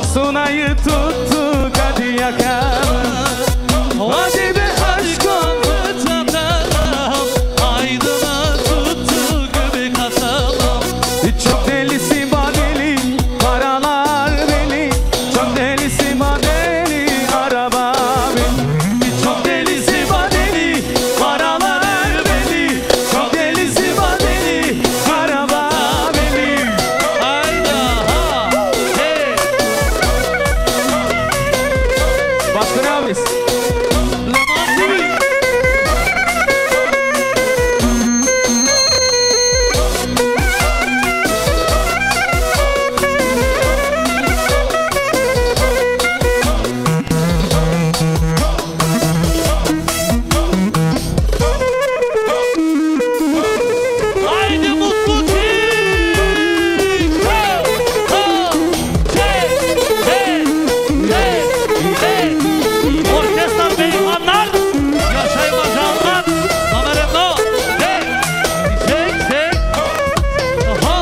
Sunayı tuttuk hadi yakalım. Hadi be aşkım fırtınam, aydına tuttu göbek atalım. Çok delisi badeli, paralar beni. Çok delisi badeli, araba beni. Çok delisi badeli, paralar beni. Çok delisi badeli, araba beni. Hayda ha, hey. Başka ne yapıyorsun? Haydi mutlu çift. Orkestra beyhanlar, yaşayma canlar. Kamerada çek. Ha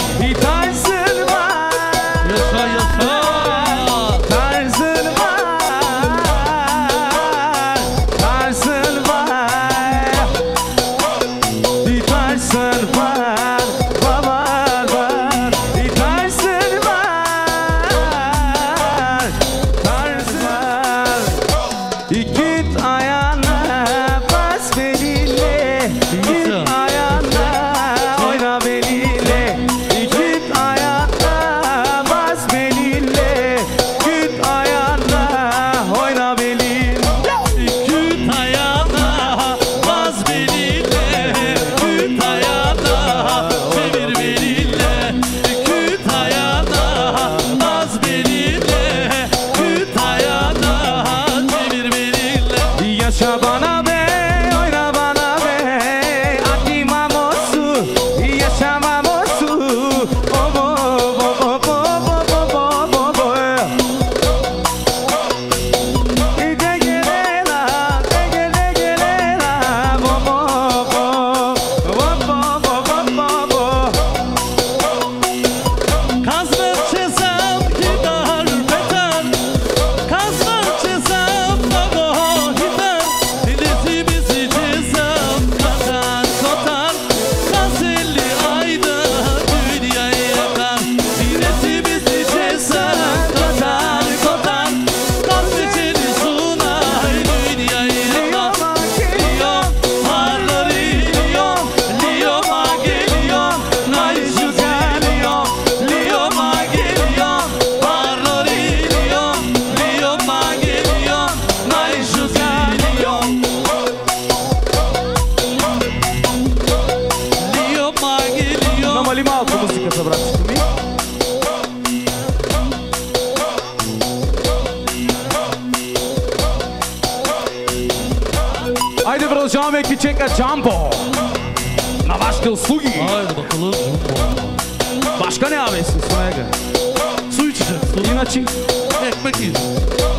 Tarzın var, ve küçük Jumbo. Navaşkıl Sugi. Haydi bakalım. Başka ne abi istiyorsun Sunay'a? Su içeceğiz. Su. Yine açayım. Ekmek yiyeceğiz.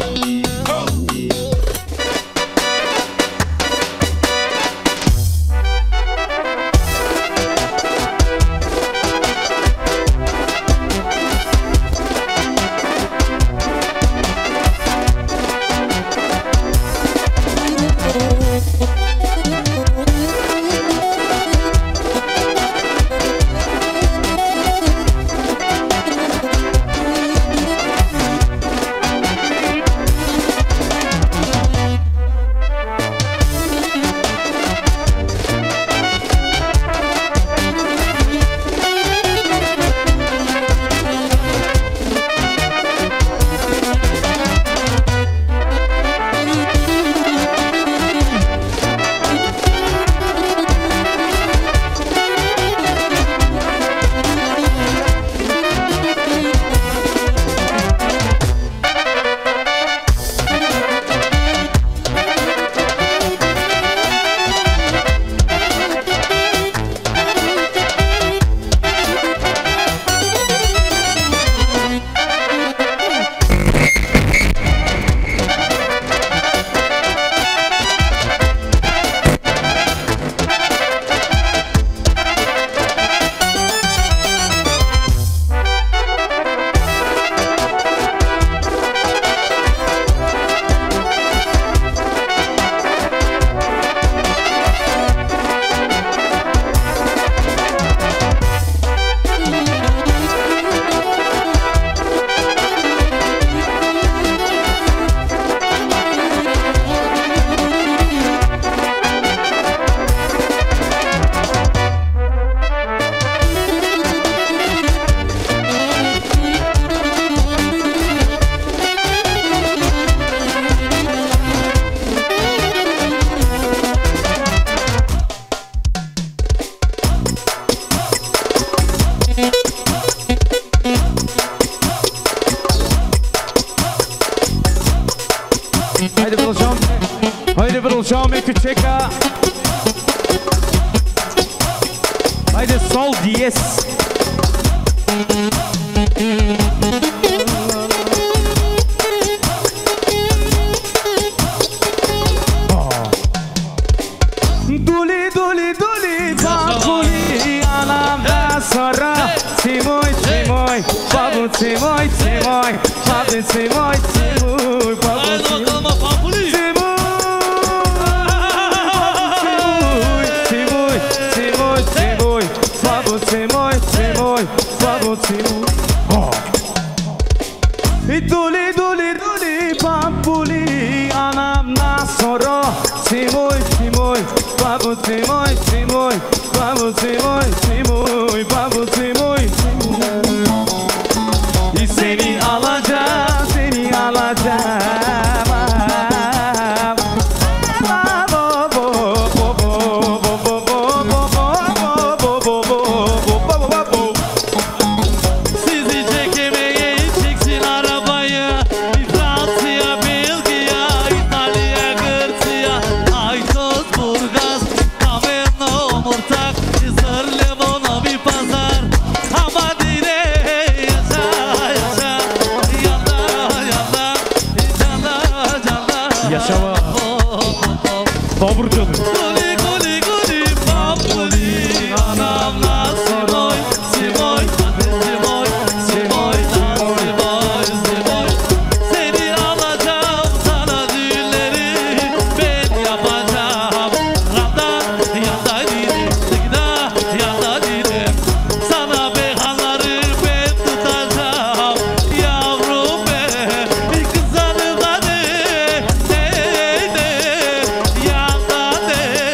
Haydi Brılşam ve küçük. Haydi sol diyez. Duli duli duli babuli anam da sonra Timoy Timoy babu Timoy Timoy babu Timoy Timoy babu Haydi bakalım Pampuli. Timoy Timoy Timoy babu Timoy Timoy babu Timoy. Duli duli duli babuli anam da sonra Timoy Timoy babu Timoy Timoy babu Timoy Timoy babu Timoy Timoy. Seni alacağım, seni alacağım. Sizi çekemeye çeksin arabayı. Fransa'ya, Belgiya, İtalya, Gırtıya, Aytos, Burgaz, Kamenno, Murtak, Isır, Limona bir pazar. Ama dine yaşa, yaşa, yanda, yanda, canda, canda. Yaşa Babur canım. Guli guli guli Pampuli anamla Simoy Simoy Simoy Simoy Simoy Simoy. Seni alacağım sana düğünleri ben yapacağım. Randa yanda dilim Sigda yanda dilim. Sana beyhanları ben tutacağım. Yavrum be bir kızarım hadi. Yanda de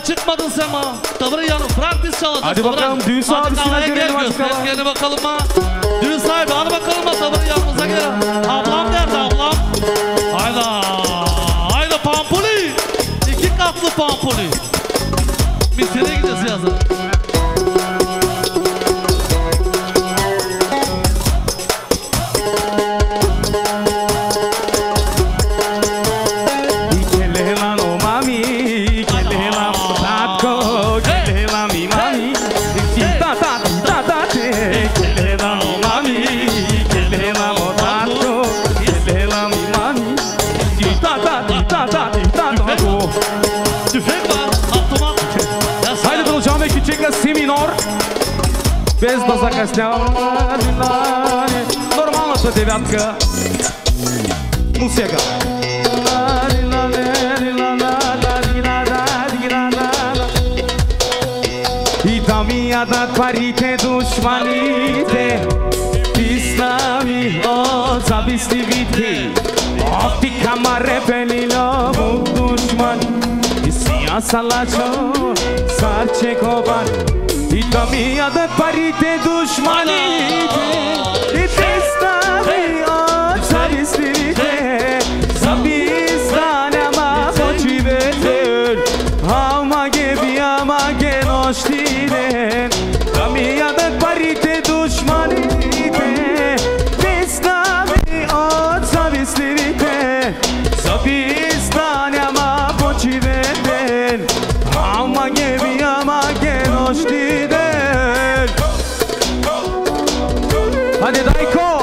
çıkmadın sen ma. Tabii yanım praktis çalacağız. Hadi bakalım düğün sahibisine görelim başka. Gel bakalım ma. Düğün sahibi hadi bakalım ma. Tabii yanımıza gel. Ablam nerede ablam? Hayda. Hayda pampuli. 2 katlı pampuli. Misir'e gideceğiz yazın. Без да закъснява. Нормалната девятка. Но сега. И да ми ядат парите душманите, писнами от завистливите. Опти камаре пелила му душман. И сия салачо, сарче кобан. И да ми ядат парите душманите и писнами от завистливите. За писна няма почивете, ама ге нощи ден. Да ми ядат парите душманите, писнами от завистливите. За писна няма почивете, ама ге нощи ден. Hadi Dayko.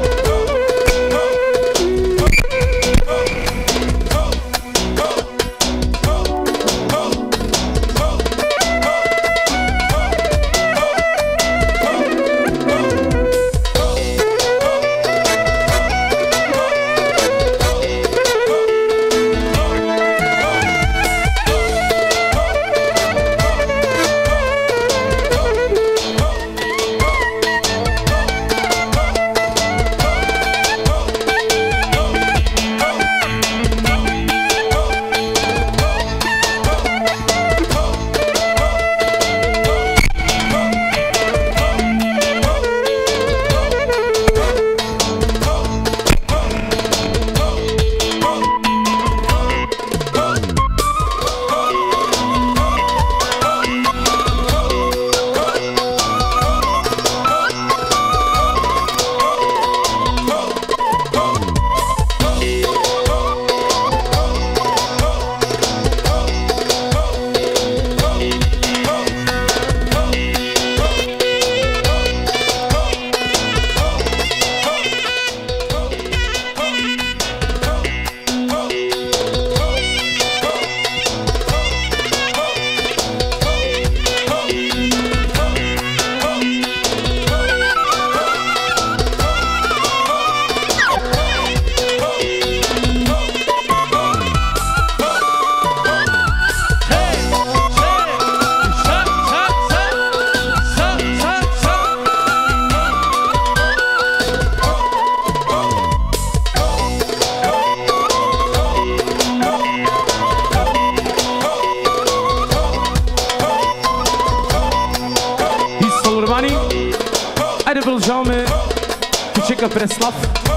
Haydi продължаваме Кичека Преслав.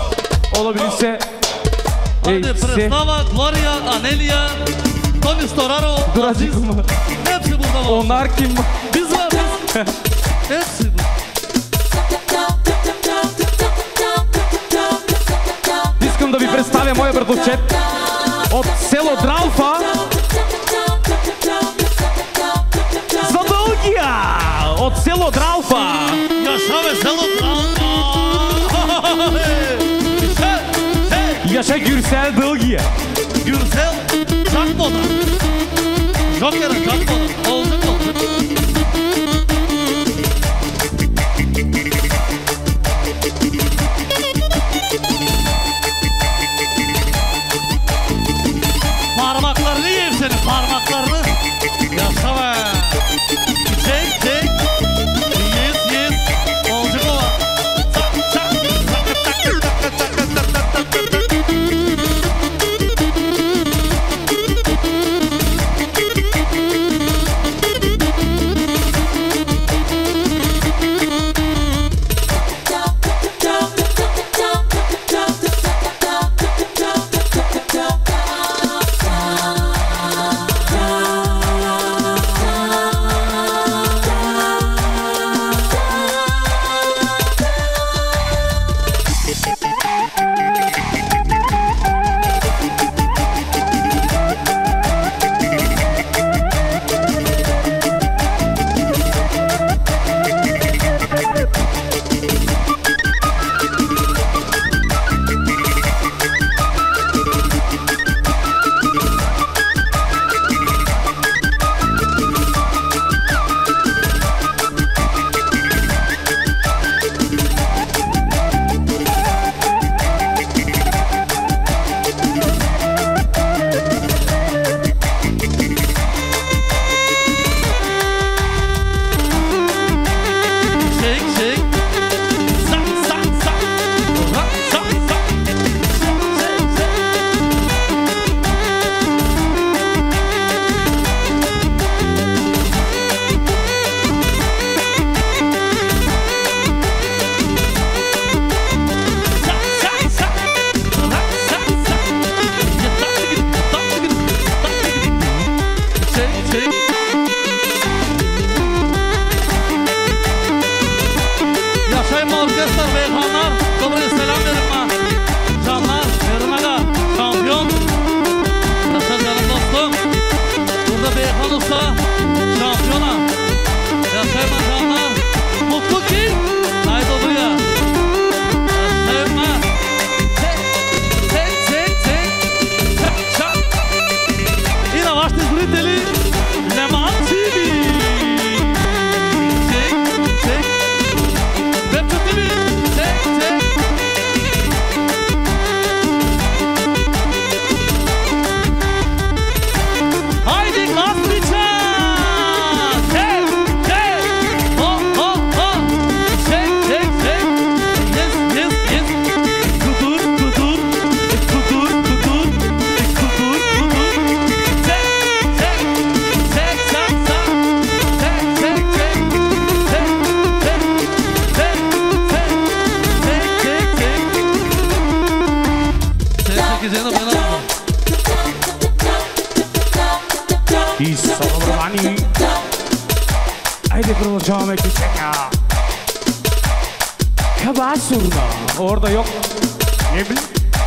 Olabilirse Hadi Preslava, Gloria, Anelia, Tony Storaro, Aziz. Hepsi burada var. Onlar kim? Biz varız. Hepsi bu. Искам да ви представя моя братовчет от село Дралфа. За Дългия! От село Дралфа! Yaşa ve село Дралфа! Yaşa Gürsel Dългия! Gürsel Çakmoda! Joker'e Çakmoda! Olacak. Parmaklarını yiyeyim senin parmaklarını. Yaşa be. Çek. Yes. Olacak o. Çak. orkestr beyhanlar, kabul selam verin ha. Canlar, verin aga, şampiyon. Yaşa canım dostum. Burada beyhan usta, şampiyona. Yaşayma canlar. Mutlu ki, haydi buraya. Yaşayma. Yine başta zürüteli. Leman TV. Haydi gaz biçer. Hani haydi kırılacağım ekecek ya. Kabah surna. Orada yok. Ne bileyim.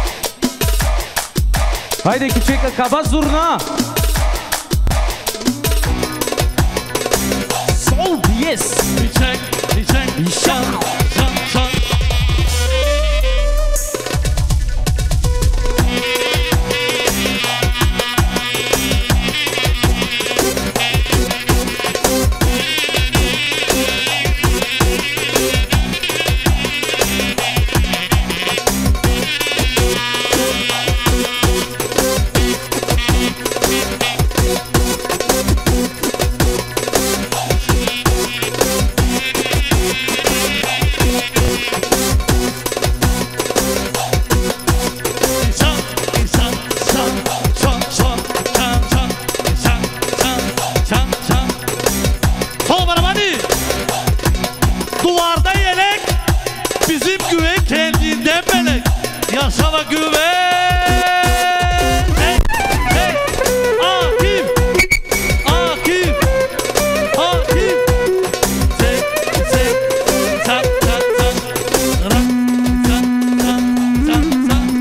Haydi ekecek kabah surna. Sol diyez. İçek, şan, şan, şan. Duvarda yelek, bizim güven kendinden melek. Yaşama güven. Hey, hey, Akif, Akif, Akif. Çek, çek, çak, çak, çak. Rak, çak, çak, çak, çak.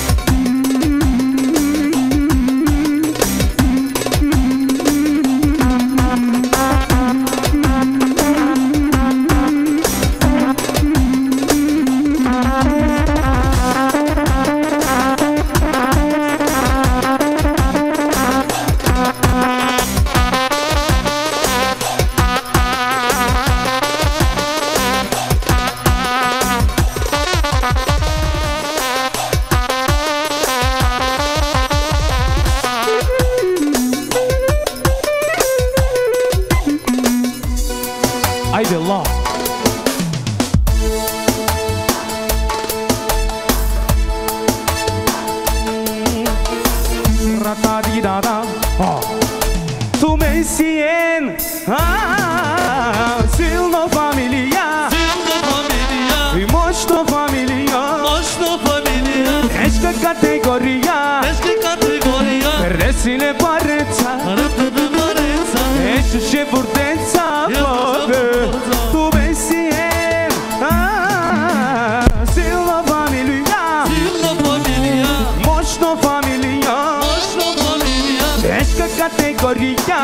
Haydi Allah. Rata-di-da-da. Tu me sien, silno familia, mosto familia, ești categoria, resile pareța, ești și burteța, tu me sien, silno familia, mosto familia, ești categoria,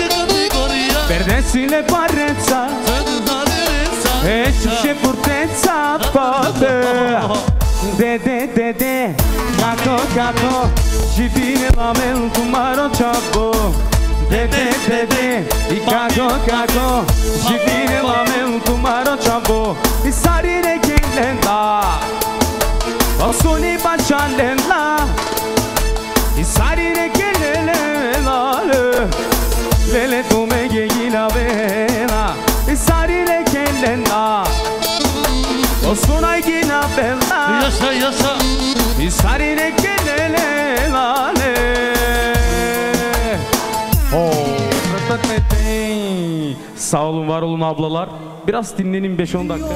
resile pareța, ești și burteța, de, caco, și vine la mel cu maro ceapă. De, i caco, și vine la mel cu maro ceapă. I sarire ghelenda, o suni bacalenda, i sarire ghelenda, lele tu me ghegina vela, i sarire ghelenda. O sunay gina bella. Yaşa. İsarine gelele lale. Sağ olun, var olun ablalar. Biraz dinlenin 5-10 dakika.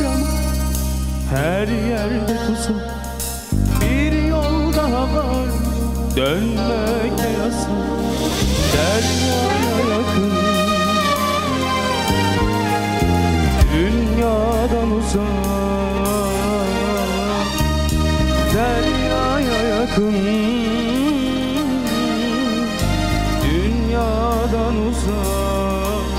Her yerde tuzak, bir yol daha var. Dönmek de yasak, deryaya yakın. Dünyadan uzak. yakın, dünyadan uzak.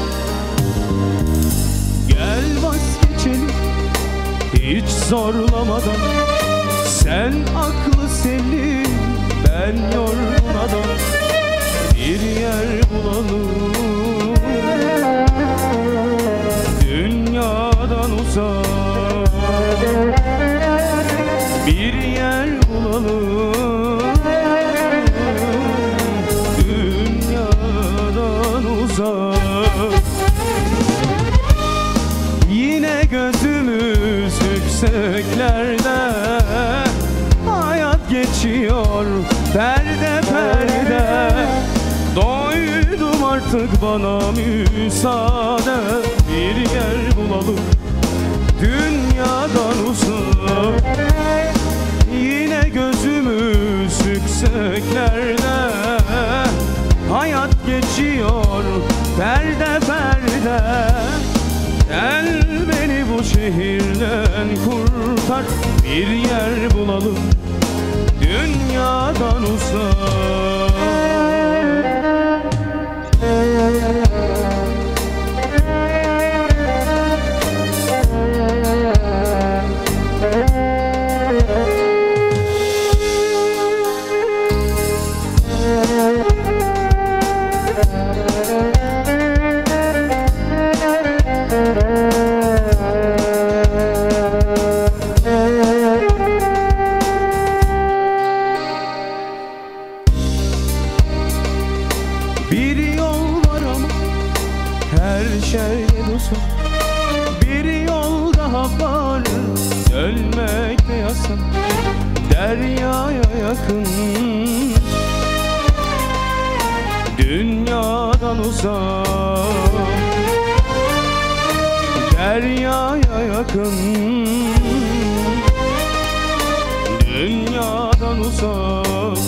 Gel vazgeçelim hiç zorlamadan, sen aklı selim, ben yorgun adam. Bir yer bulalım dünyadan uzak, bir yer bulalım dünyadan uzak. Yine gözümüz yükseklerde, hayat geçiyor perde perde. Doydum artık, bana müsaade, bir yer bulalım dünyadan uzak. Yine gözümüz yükseklerde, hayat geçiyor perde perde. Gel beni bu şehirden kurtar, bir yer bulalım dünyadan uzak. Bir yol var ama her şey uzak, bir yol daha var, ölmek de yasak. Deryaya yakın, dünyadan uzak. Deryaya yakın, dünyadan uzak.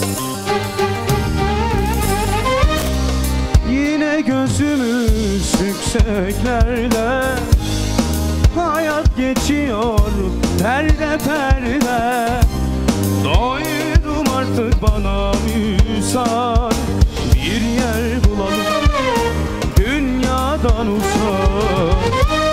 Yine gözümüz yükseklerde, hayat geçiyor perde perde. Doydum artık, bana müsaade, bir yer bulalım dünyadan uzak.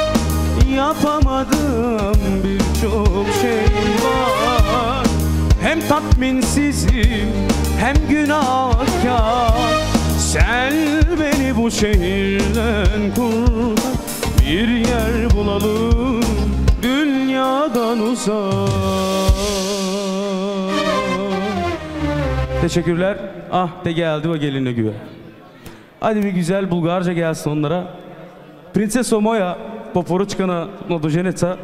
Yapamadım birçok şey var, hem tatminsizim hem günahkar. Sen beni bu şehirden kurtar, bir yer bulalım dünyadan uzak. Teşekkürler. Ah de geldi o geline güve. Hadi bir güzel Bulgarca gelsin onlara. Princeso moja, po poručkana mladoženeca.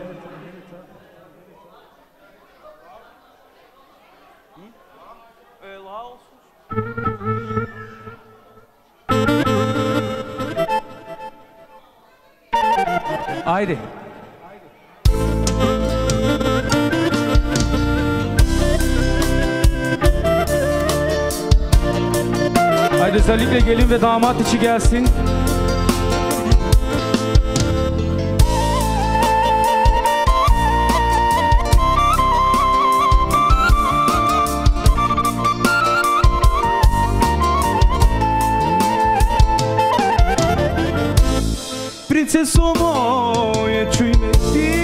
Haydi. Haydi özellikle gelin ve damat içi gelsin. Princeso moje, čuj me ti,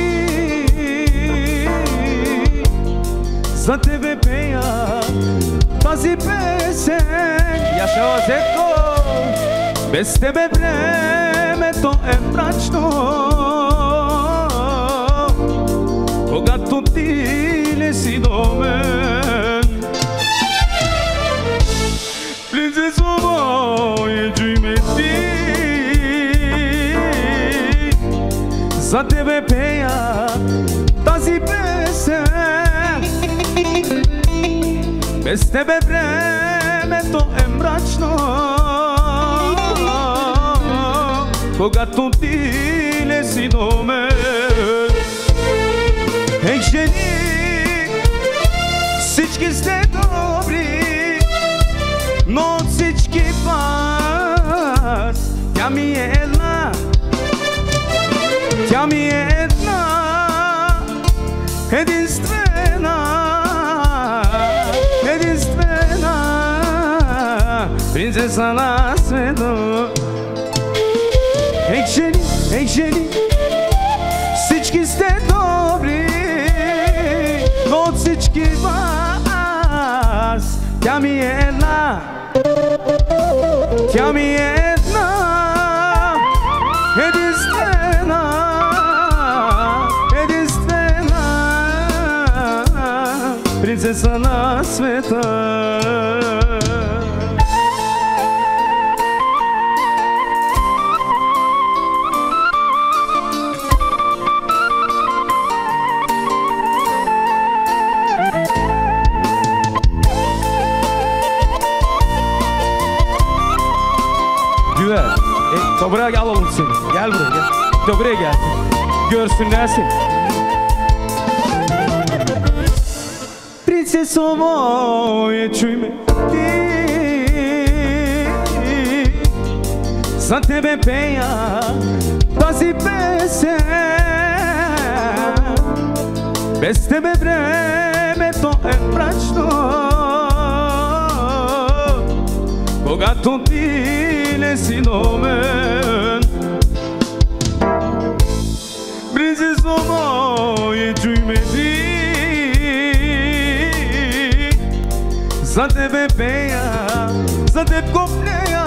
za tebe peja pazi pesen. Yaşa Zetko, bez tebe vreme to je mračno. Когато ти не си до мен, Princeso moje, čuj me ti, za tebe peja тази песен. Без тебе времето е мрачно, когато ти не си до мен. Ей, жени, всички сте добри, но от всички вас тя ми е една. Тя ми е една, единствена, единствена. Princesa na sveta. Ей жени, всички сте добри, но от всички вас тя ми е една. Тя ми е една, единствена, единствена, принцеса на света. Buraya alalım seni. Gel buraya gel. De buraya gel. Görsünler seni. Princeso moje, čuj me ti. Za tebe peja тази песен. Без тебе времето е мрачно. Когато ти не си до мен. Принцесо моje, чуй ме ти. За тебе пея, за теб копнея.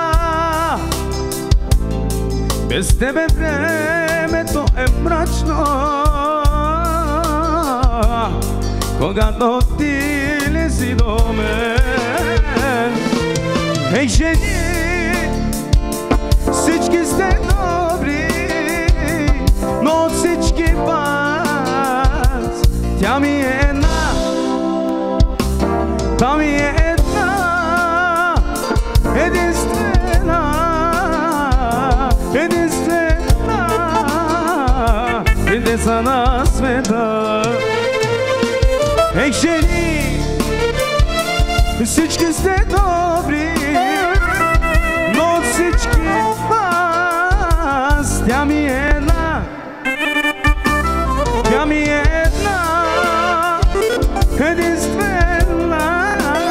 Без тебе времето е мрачно. Когато ти не си до мен. Ей, жени, всички сте добри, но от всички вас тя ми е една. Тя ми е една, единствена, единствена, принцеса на света. Ей, жени, всички сте добри, но от всички вас тя ми е една. Тя ми е една, единствена,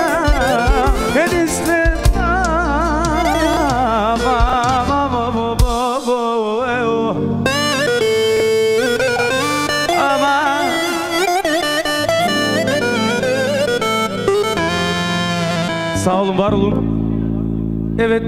единствена. Sağ olun, var olun. Evet.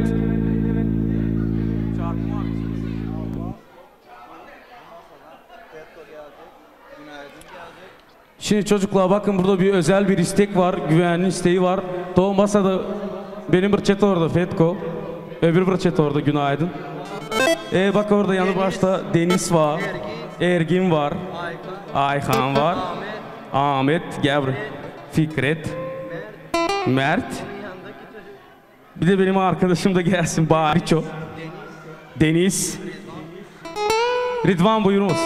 Şimdi çocuklar bakın, burada bir özel bir istek var, güvenli isteği var. Doğu masada benim bir çete orada, Fetko. Öbür bir çete orada, günaydın. Bak orada yanı başta Deniz var, Ergin var, Ayhan var, Ahmet, Gevr, Fikret, Mert. Bir de benim arkadaşım da gelsin, Bariço, Deniz, Ridvan, buyurunuz.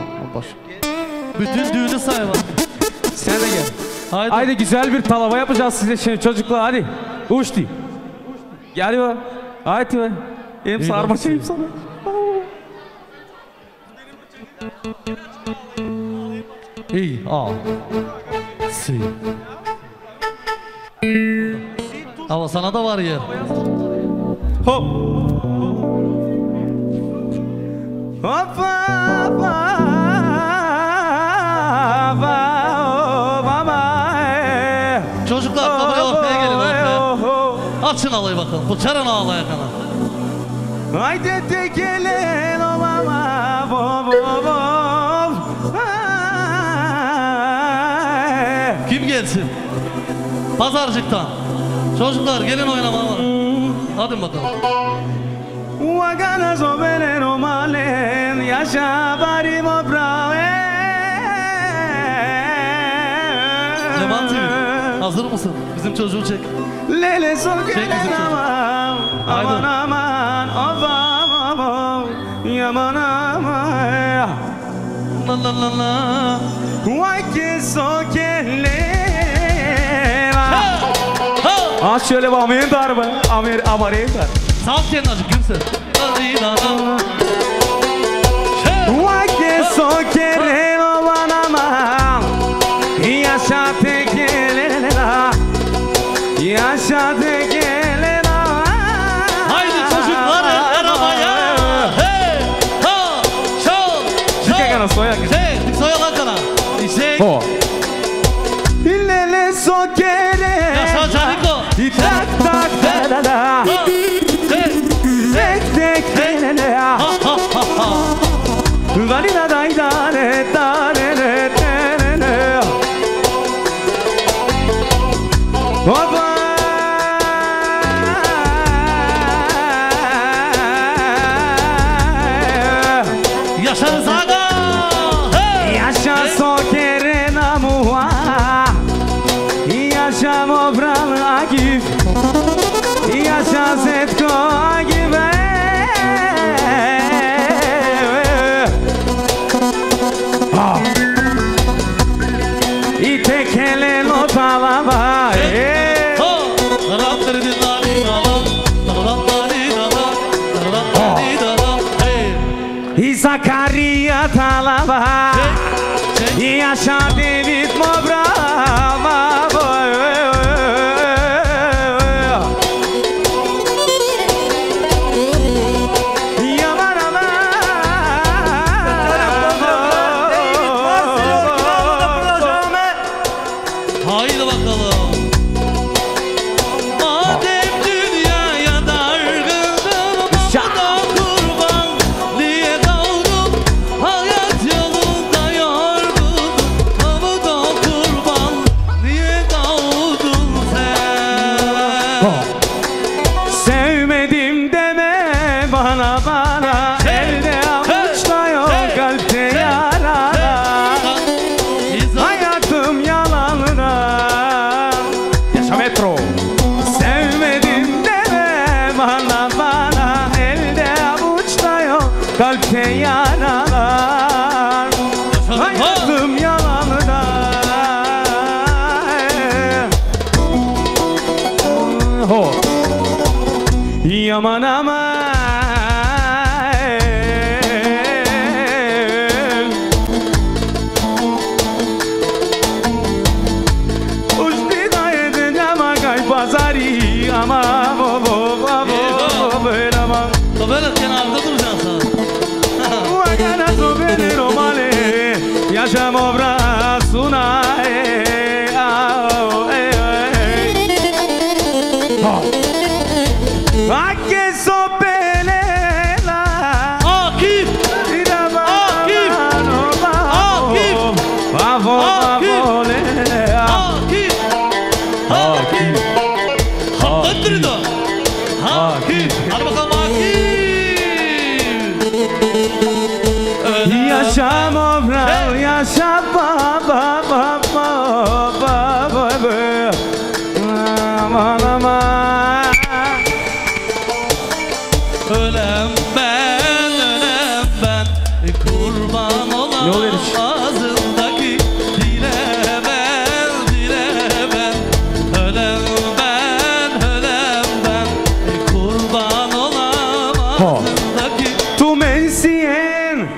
Bütün düğünü sayma. Sen de gel. Haydi. Haydi güzel bir talava yapacağız size şimdi çocuklar, hadi. Uçtu. Gel be. Haydi be. Hem sarmaşayım sana. İyi, al. Si. Ama sana da var yer. Hop. Hoppa. Çocuklar kameraya ortaya gelin ortaya. Açın alayı bakalım. Bu çarın ağlaya kana. Haydi de gelin o mama bom bom. Kim gelsin? Pazarcıktan. Çocuklar gelin oynamaya. Hadi bakalım. Wagana zobenero malen yaşa bari mo brave. Leman TV, hazır mısın? Bizim çocuğu çek. Lele sol Çek bizim çocuğu. aman aman aman aman yaman aman. La la la la. Vay ki sokelle. Ha şöyle bir amin dar be. Amin dar. Sağ ol kendin acık Gülsen. Vay ki sokelle aman aman. Yaşa tekele. Yaşa tekele. Ho. Lele so kere. Yaşa Caniko. Tak tak da da. Tek tek lele. Ha ha ha ha. Dani da da da da da. Baba. Yaşarız aga. Yaşa sokere namua. Yaşa mobral agif. Yaşa zetko agive. İtekele no talaba. Zakaria talaba. Yaşa David Mobrava. Yaman aman. Haydi bakalım. Madem dünyaya dargındım, da kurban diye kaldım. Hayat yolunda yorgunum, ama da kurban diye kaldın sen. Sevmedim deme bana bana. Elde avuçta yok kalpte yaralar. Hayatım yalanına. Yaşa metro. Sevmedim deme bana bana. Elde avuçta yok kalpte yaralar. Hayatım yalanına. Ho. Yaman aman. Uçti da edeceğim akay pazari. Ama bo bo bo bo bo ama. Böyle kenarda duracaksın sen. Uagana sobere romale. Yaşam obra sunae. Anche sopelela. Akif! Akif! Akif! Akif! Akif! Hakikaten de. Akif! Hadi bakalım Akif! Yaşa mobral, yaşa baba baba baba. Aman aman. Ölem ben kurban Ne oluyor olan iş? ağzındaki dile ben ölem ben kurban olan ağzındaki. Tu me sien,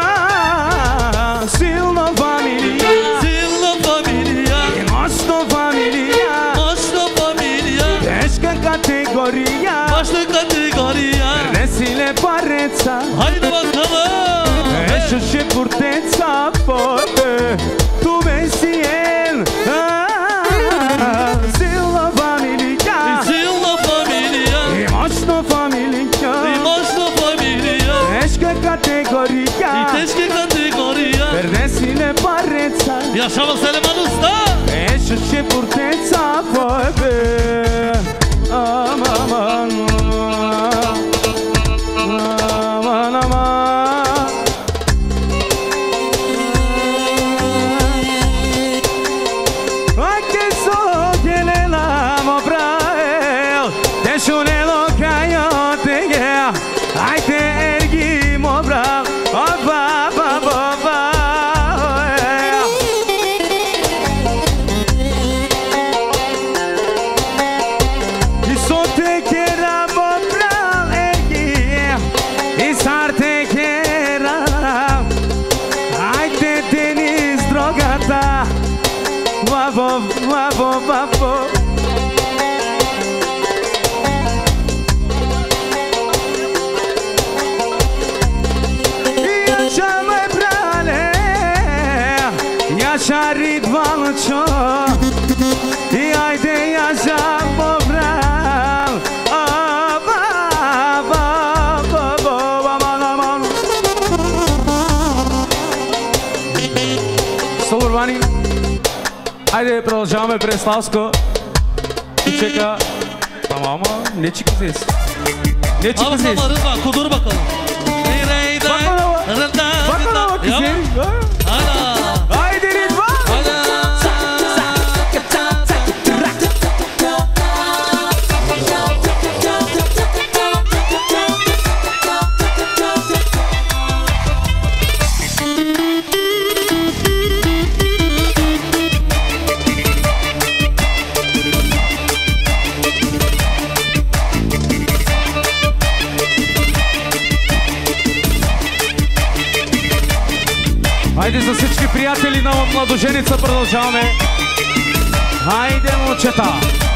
silno familia, Silno familia, nostro familia, nostra familia, esca categoria, başka kategoriya. nesile parezza, Haydi bakalım. esce purtezza forte. Tu me sien, silno familia, Silno familia, nostro familia, nostra familia, esca categoria, teşke kategoriya. nesile parezza. Yaşama Seliman Usta. Esce purtezza forte. Aman aman. Aman aman. Anche so che le lamo brael. Te shunelo cayote yeah. Ai te ergi mo bral. Oh ba ba ba ba. Isote che era mo bral ergi. Isarte che era. Ai te tenis drogata. Vavo, vavo, vavo. Yaşa yaşa Ridvanço Haydi yaşa Bobral Aman aman Solurvani Haydi продолжаваме Преславско И чека Tamam ama ne çıktı ses? Ne çıktı Abi ses? sana Rıdvan kudur bakalım. Bakın ama güzel. Haydi Rıdvan. Хайде за всички приятели на младоженица продължаваме. Хайде, момчета!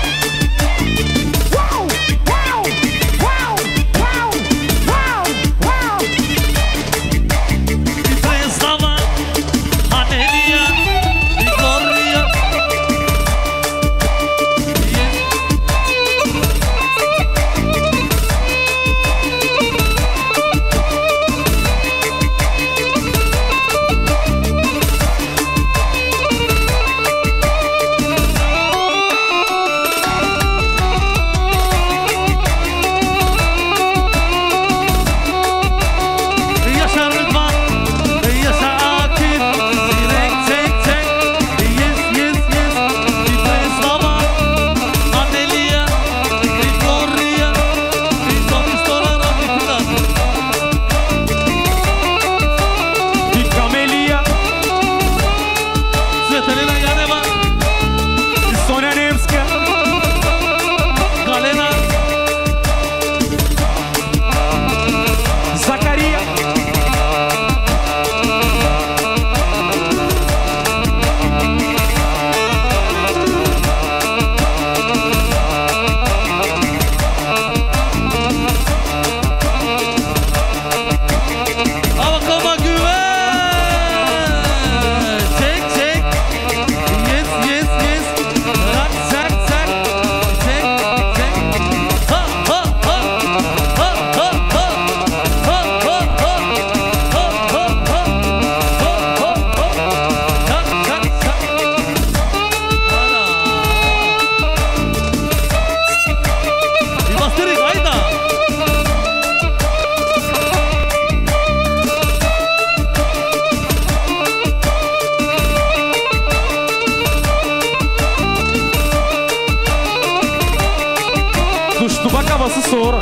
Havası sonra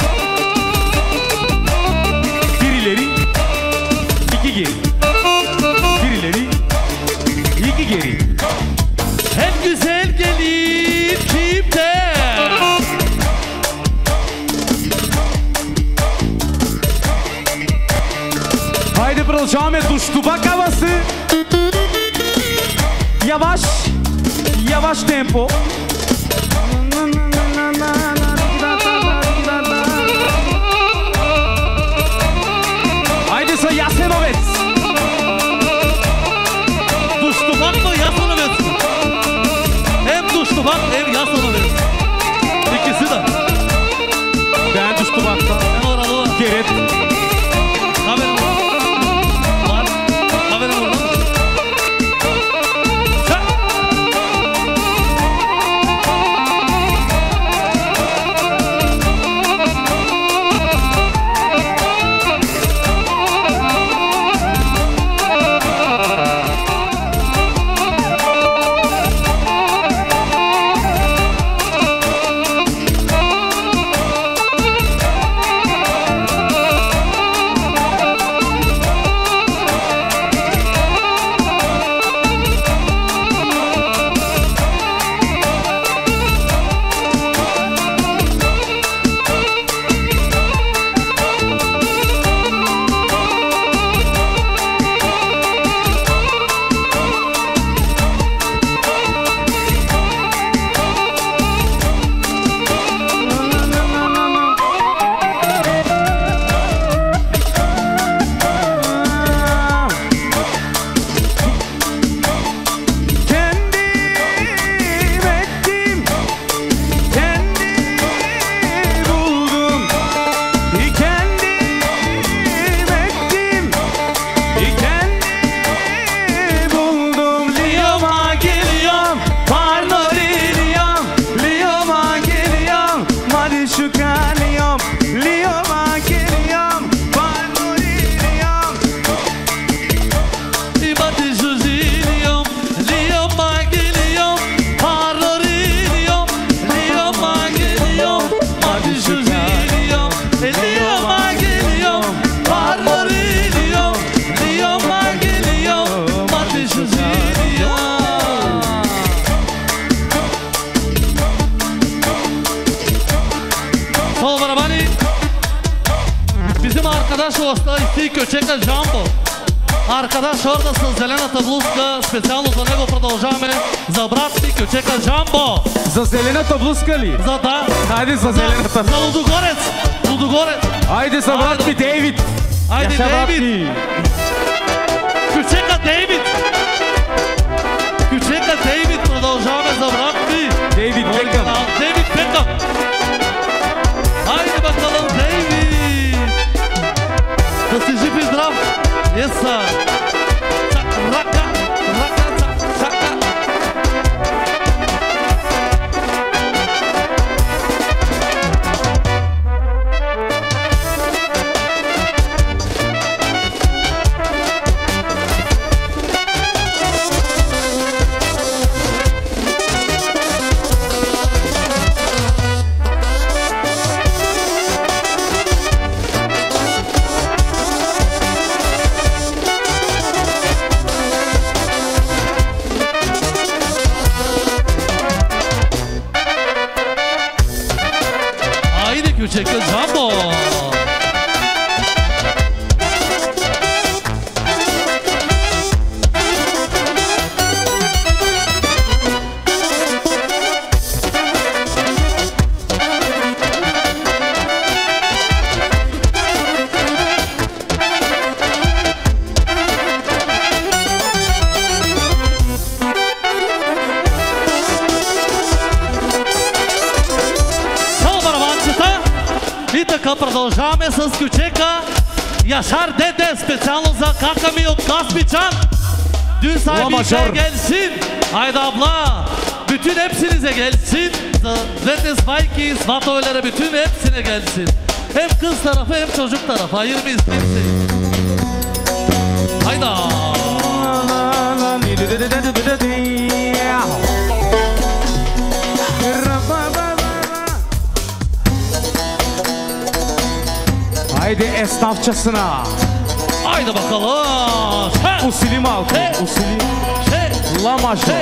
bir ileri iki geri, bir ileri iki geri. En güzel gelin kimde? Haydi продолжаваме дuştubak havası. Yavaş, yavaş tempo. Haydi sa Jasenovac. Duştubak mı Jasenovac? Hem duştubak hem Jasenovac. İkisi de. Ben duştubakta. Ben oralı var. Geret. Haberim var. Haberim var. Arkadaş usta iki köчека Jumbo. Arkadaş oradasın зелената блузка. Специално за него продължаваме. За брат ми köчека Jumbo. За зелената блузка ли? За да. Хайде за зелената. За Лудогорец. Лудогорец. Айде за брат ми Дейвид. Айде Дейвид. köчека Дейвид. köчека Дейвид. Продължаваме за брат ми. Дейвид Бекъм. Дейвид Бекъм. Айде бакалъм Дейвид. Да си жив и здрав. Yes, sir. Raka, raka, raka. köчека Jumbo. Продължаваме с köчека Yaşar Dede специално за кака ми от Каспичан. Düğün sahibi gelsin. Haydi abla. Bütün hepsinize gelsin. Zetes Bayki, Svatoylara bütün hepsine gelsin. Hem kız tarafı hem çocuk tarafı. Ayırmayız kimseyi. Hayda. Haydi esnafçasına. Haydi bakalım. Usulü halkı. Usulü. La major.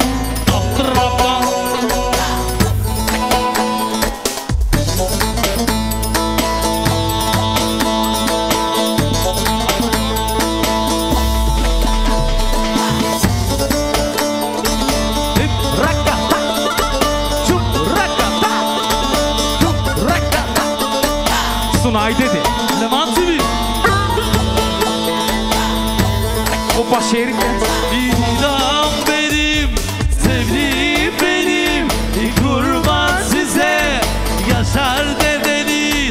Sunay dedi. Leman TV. O başarı. İnam benim, sevdiğim benim, kurban size Yaşar dedeniz.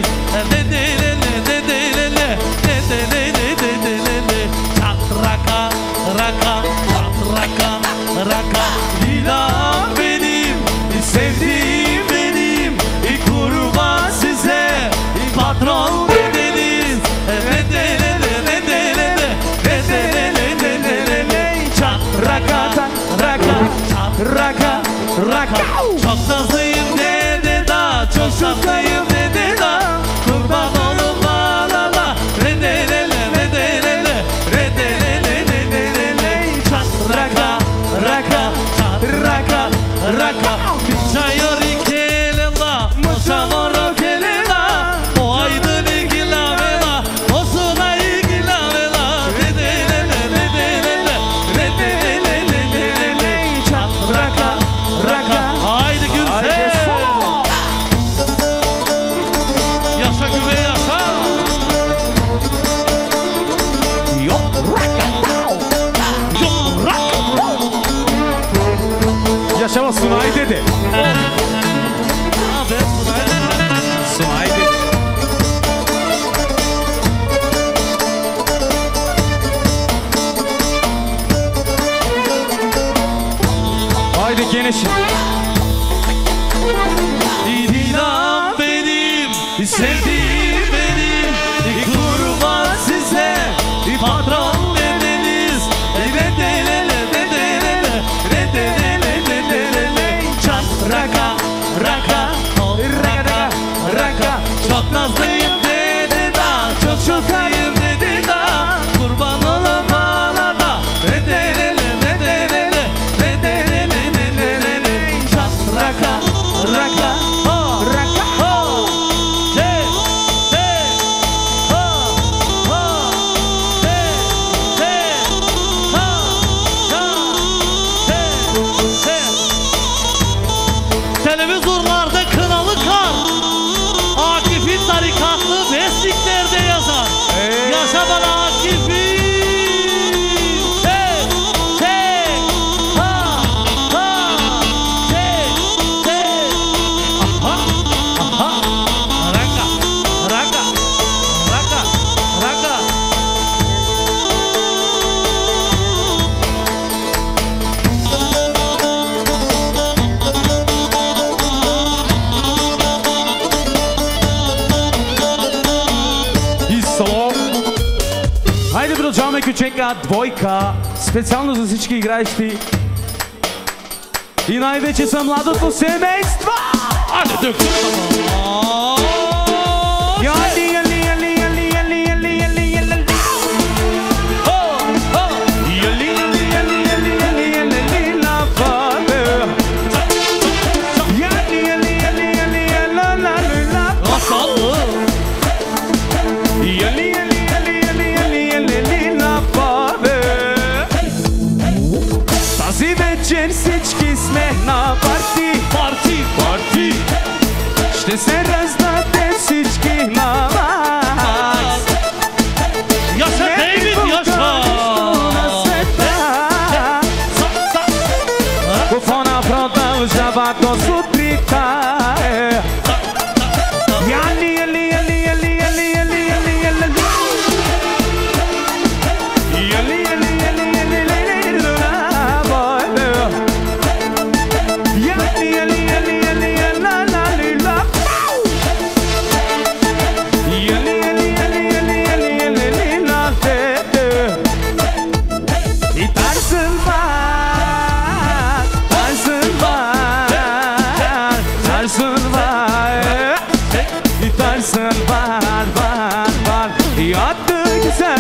Çat raka, raka, çat raka, raka. İnam benim, sevdiğim benim, kurban size patron dedeniz. Raka, raka. Çok nazlıyım dedi da, çok şaklıyım dedi da. Kurban olun bana da. Raka, raka, raka, raka. Çayır ikelila, moşamoro kelila. O aydın ikilavela, o suna ikilavela. Haydi Gülse. Yaşa güve yaşa. Yok raka. Yok raka. Yaşama Sunay dedi. Sunay dedi. Haydi genişim. İdinam benim, sevdiğim benim, kurban size, patron dedeniz. Çat raka, raka, raka, raka. Çok nazlıyım dedi da, çok şokayım dedi da. Kurban olun bana da. Тройку чека двойка. Специално за всички играещи. И най-вече за младото семейство. Hadi döktür baba. Yali yali yali yali yali yali yali yali. Yali yali yali yali yali yali la fade. Yali yali yali yali la la la. Masallı. Yali yali yali yali yali yali la fade. Тази вечер всички сме на парти. Parti, parti. Ще се раздаде всички на вас. Yaşa David, yaşa. Куфона продължава до сутринта. Яли, яли, яли, яли, яли, яли, яли, яли. Яли, яли, яли, яли, яли, яли, яли, яли, яли, яла, ла, ли, ла. Яли, яли, яли, яли, яли, яли, ли, ла, те, те. И tarzın var, tarzın var, tarzın var. Bir tarzın var, var, var. Yattı güzel,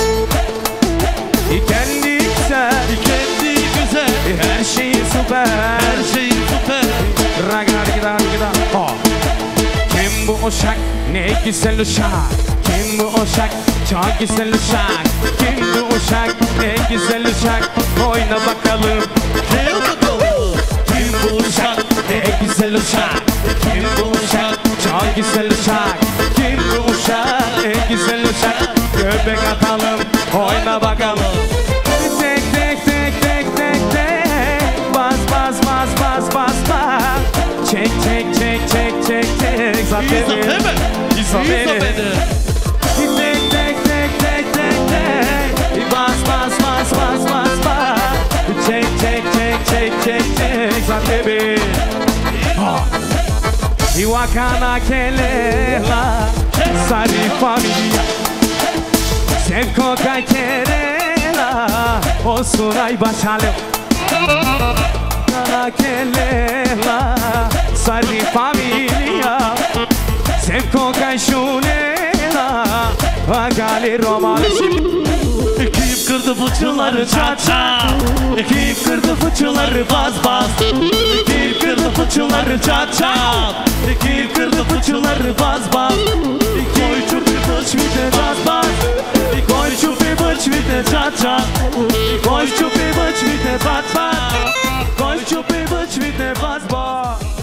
kendi güzel, Kendi güzel. her şeyi süper. Her şey süper. Raga gida. Kim bu uşak? Ne güzel uşak. Kim bu uşak? Çok güzel uşak. Kim bu uşak? Ne güzel uşak. Oyna bakalım. Gel bakalım. Kim bu uşak? Ne güzel uşak. Kim bu uşak? Çok güzel uşak. Kim bu uşak? Ne güzel uşak. Göbek atalım. Oyna bakalım. Tek tek tek tek tek tek. Bas bas bas bas bas bas. Çek çek çek çek çek çek. İzafeme. İzafeme. Tek tek tek tek tek tek. Bas bas bas bas bas bas. Çek çek çek çek çek çek. Zaten Iwakana kelela Sari familia Sevko kakerela Olsun ay başalım Kana kelela Sari familia Sevko kaşunela Agali romanışım Ekip kırdı fıçıları çat çat. Ekip kırdı fıçıları baz baz. Ekip kırdı fıçıları çat çat. Ekip kırdı fıçıları baz baz. Koy çupi bıç vite baz baz. Koy çupi bıç vite çat çat. Koy çupi bıç vite baz baz. Koy çupi bıç vite baz baz.